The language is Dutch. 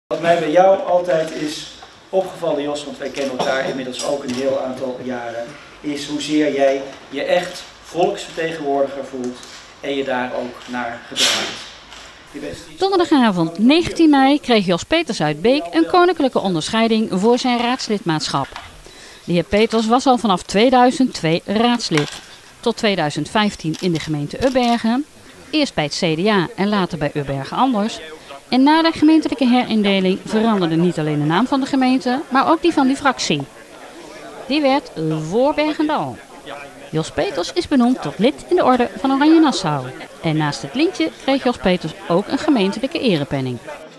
Wat mij bij jou altijd is opgevallen, Jos, want wij kennen elkaar inmiddels ook een heel aantal jaren, is hoezeer jij je echt volksvertegenwoordiger voelt en je daar ook naar gedraagt. Donderdagavond 19 mei kreeg Jos Peters uit Beek een koninklijke onderscheiding voor zijn raadslidmaatschap. De heer Peters was al vanaf 2002 raadslid. Tot 2015 in de gemeente Ubbergen, eerst bij het CDA en later bij Ubbergen Anders. En na de gemeentelijke herindeling veranderde niet alleen de naam van de gemeente, maar ook die van die fractie. Die werd voor Bergendal. Jos Peters is benoemd tot lid in de orde van Oranje Nassau. En naast het lintje kreeg Jos Peters ook een gemeentelijke erepenning.